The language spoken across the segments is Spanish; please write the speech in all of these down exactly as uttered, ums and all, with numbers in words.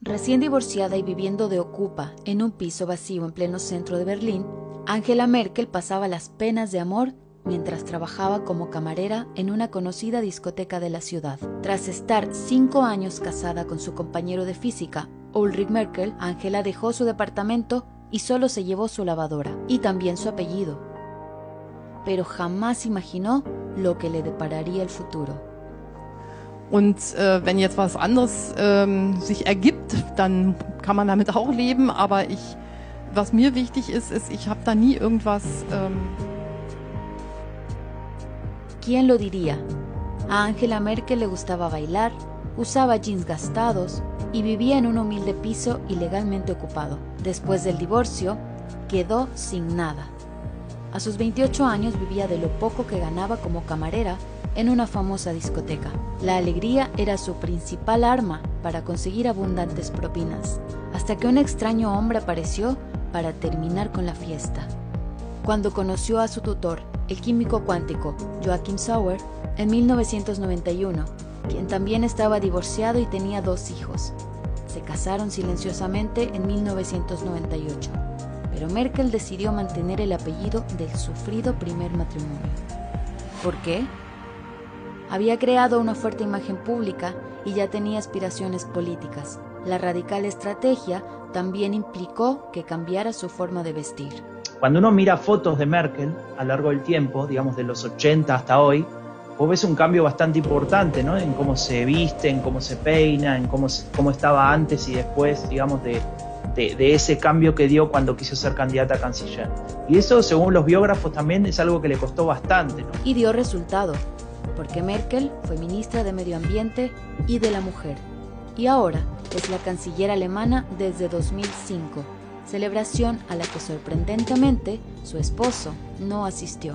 Recién divorciada y viviendo de ocupa en un piso vacío en pleno centro de Berlín, Angela Merkel pasaba las penas de amor mientras trabajaba como camarera en una conocida discoteca de la ciudad. Tras estar cinco años casada con su compañero de física, Ulrich Merkel, Angela dejó su departamento y solo se llevó su lavadora y también su apellido. Pero jamás imaginó lo que le depararía el futuro. Und äh, wenn jetzt was anderes ähm, sich ergibt, dann kann man damit auch leben. Aber ich, was mir wichtig ist, ist, ich habe da nie irgendwas. Ähm ¿Quién lo diría? A Angela Merkel le gustaba bailar, usaba jeans gastados y vivía en un humilde piso ilegalmente ocupado. Después del divorcio, quedó sin nada. A sus veintiocho años vivía de lo poco que ganaba como camarera en una famosa discoteca. La alegría era su principal arma para conseguir abundantes propinas, hasta que un extraño hombre apareció para terminar con la fiesta. Cuando conoció a su tutor, el químico cuántico Joachim Sauer, en mil novecientos noventa y uno, quien también estaba divorciado y tenía dos hijos. Se casaron silenciosamente en mil novecientos noventa y ocho, pero Merkel decidió mantener el apellido del sufrido primer matrimonio. ¿Por qué? Había creado una fuerte imagen pública y ya tenía aspiraciones políticas. La radical estrategia también implicó que cambiara su forma de vestir. Cuando uno mira fotos de Merkel a lo largo del tiempo, digamos de los ochenta hasta hoy, vos ves un cambio bastante importante, ¿no? En cómo se viste, en cómo se peina, en cómo, cómo estaba antes y después, digamos, de, de, de ese cambio que dio cuando quiso ser candidata a canciller. Y eso, según los biógrafos, también es algo que le costó bastante, ¿no? Y dio resultado, porque Merkel fue ministra de Medio Ambiente y de la Mujer, y ahora es la canciller alemana desde dos mil cinco, celebración a la que sorprendentemente su esposo no asistió.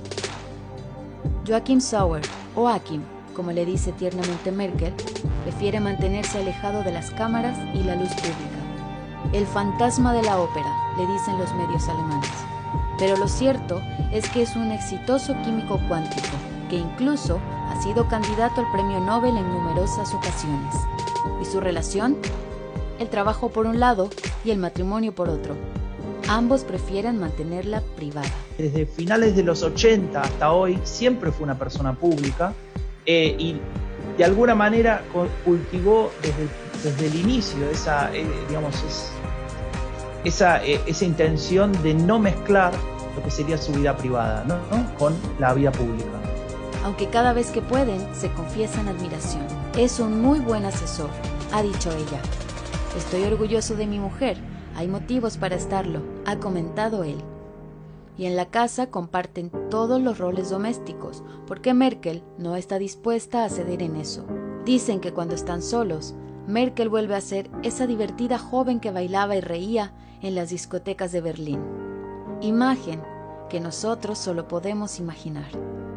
Joachim Sauer, o Achim, como le dice tiernamente Merkel, prefiere mantenerse alejado de las cámaras y la luz pública. El fantasma de la ópera, le dicen los medios alemanes. Pero lo cierto es que es un exitoso químico cuántico, que incluso ha sido candidato al premio Nobel en numerosas ocasiones. ¿Y su relación? El trabajo por un lado y el matrimonio por otro. Ambos prefieren mantenerla privada. Desde finales de los ochenta hasta hoy siempre fue una persona pública eh, y de alguna manera cultivó desde, desde el inicio esa, eh, digamos, es, esa, eh, esa intención de no mezclar lo que sería su vida privada, ¿no? ¿no? con la vida pública. Aunque cada vez que pueden se confiesan admiración. Es un muy buen asesor, ha dicho ella. Estoy orgulloso de mi mujer, hay motivos para estarlo, ha comentado él. Y en la casa comparten todos los roles domésticos, porque Merkel no está dispuesta a ceder en eso. Dicen que cuando están solos, Merkel vuelve a ser esa divertida joven que bailaba y reía en las discotecas de Berlín. Imagen que nosotros solo podemos imaginar.